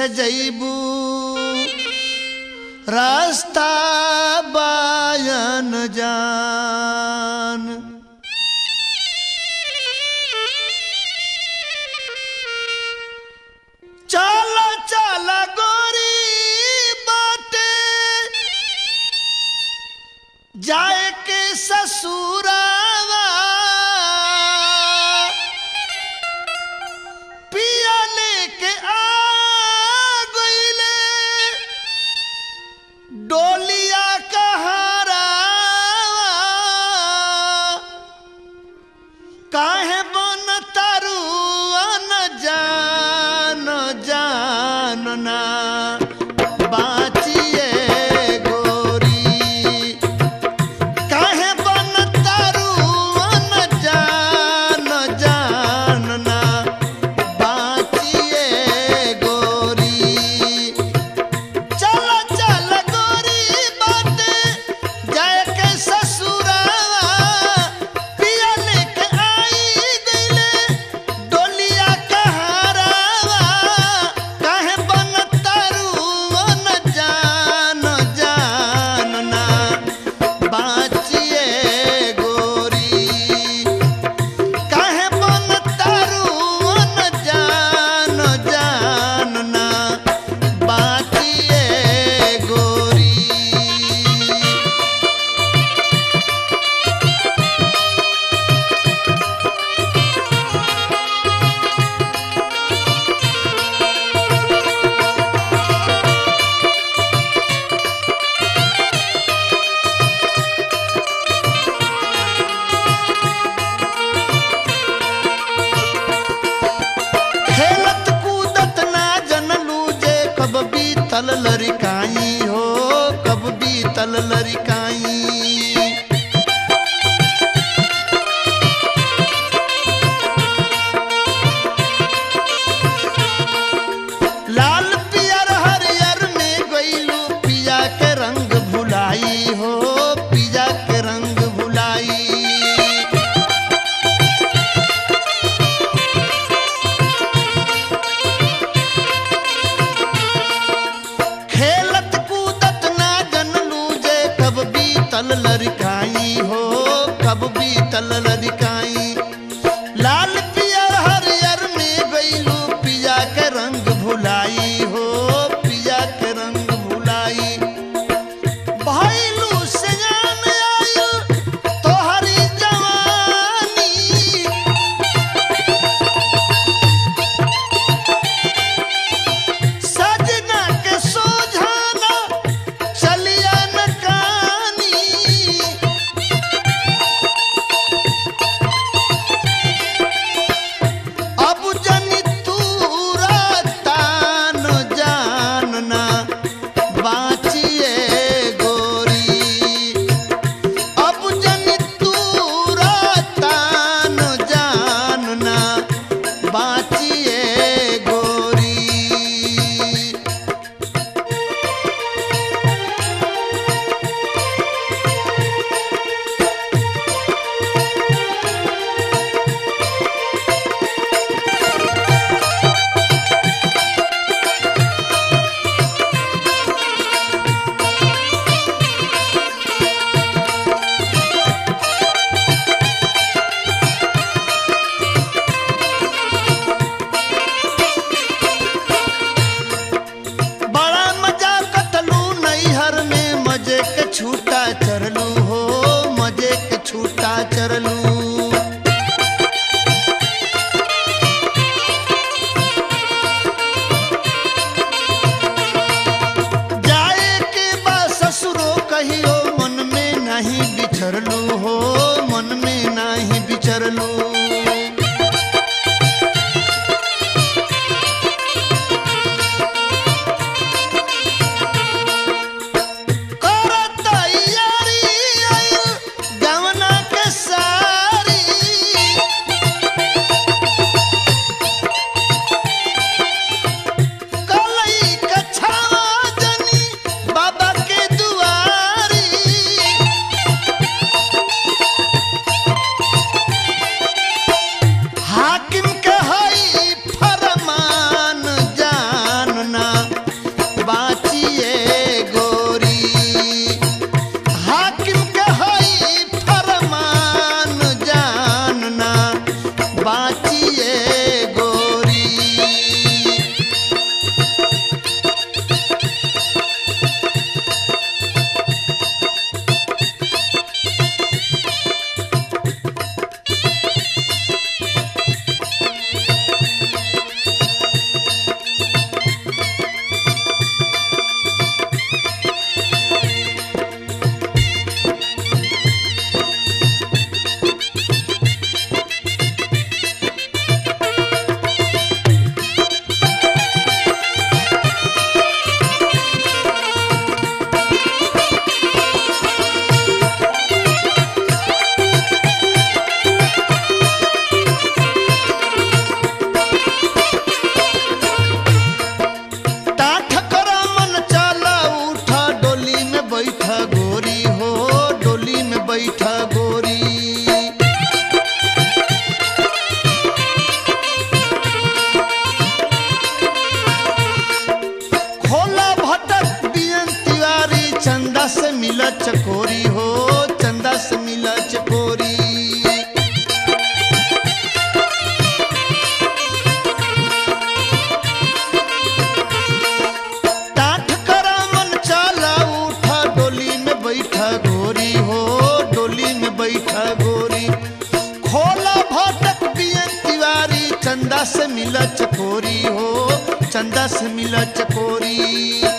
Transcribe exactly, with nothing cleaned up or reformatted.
जैबू रास्ता बायन जान। चला चला गोरी बाटे जाए के ससुरावा, पिया लेके आ गईले डोलिया कहारा। काहे बन तारू न जान जानना बाचिए गोरी। काहे बन तारू न जान जानना बाचिए गोरी। चल चल गोरी बाटे जाए के ससुरावा, पिया लेके आई गईले डोलिया कहारावा। काहे बन तारू न जान जानना बाचिए गोरी। काहे बन तारू न जान जानना बाचिए गोरी। खेलत कूदत ना जनलू जे कब बीतल लड़काई हो, कब बीतल लड़काई। लाल पियर हरियर में गईलू पिया के रंग भुलाई हो, पिया के रंग भुलाई। खेलत कूदत ना जनलू जे कब बीतल लड़काई हो, कब बीतल लड़काई। लाल पियर हरियर में गईलू पिया के रंग भुलाई हो, पिया के रंग भुलाई। भइलू सयान आयु तोहरी जवानी, सजना के सोझाना चलिया न कानी। अब जनी तूरा तान जानना बाचिए गोरी। अब जनी तूरा तान जानना बाचिए गोरी। बड़ा मजा कटलू नैहर में मजे के छूटा चरलू हो, मजे के छूटा चरलू। जाए के बा ससुरो कहियो मन में नहीं बिछरलू हो, मन में नहीं बिछरलू। करत तैयारी आयु गवना के सारी। कलई कछावा जनी बाबा के दुआरी। बैठा गोरी। खोला भटक बियन तिवारी चंदा से मिला चकोरी हो, चंदा से मिला चकोरी। टाठ करा मन चाला उठा डोली में बैठा गोरी हो, डोली में बैठा गोरी। खोला भटक बियन तिवारी चंदा से मिला चकोरी हो, चंदा से मिला चकोरी।